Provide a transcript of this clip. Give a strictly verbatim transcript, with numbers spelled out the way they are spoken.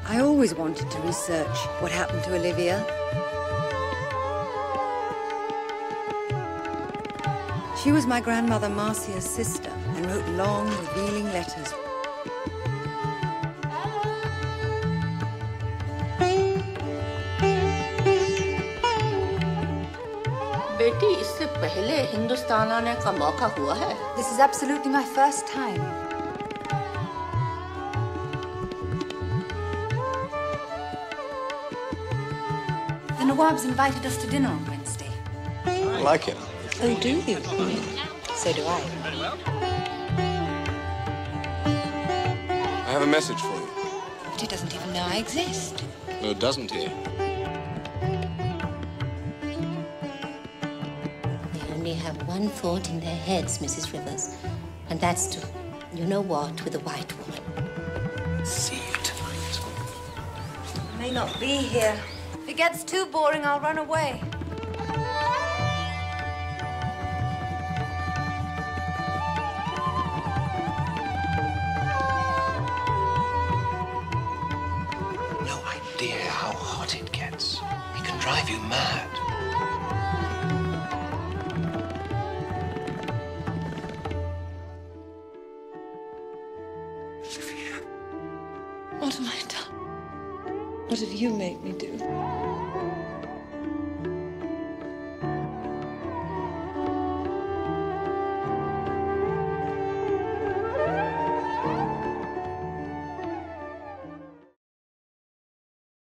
I always wanted to research what happened to Olivia. She was my grandmother Marcia's sister and wrote long, revealing letters. बेटी, इससे पहले हिंदुस्तान आने का मौका हुआ है? This is absolutely my first time. The Nawab's invited us to dinner on Wednesday. I like it. Oh, do you? So do I. I have a message for you. But he doesn't even know I exist. No, doesn't he? They only have one thought in their heads, Missus Rivers. And that's to, you know what, with a white woman. See you tonight. I may not be here. If it gets too boring, I'll run away. No idea how hot it gets. It can drive you mad. What have I done? What have you made me do?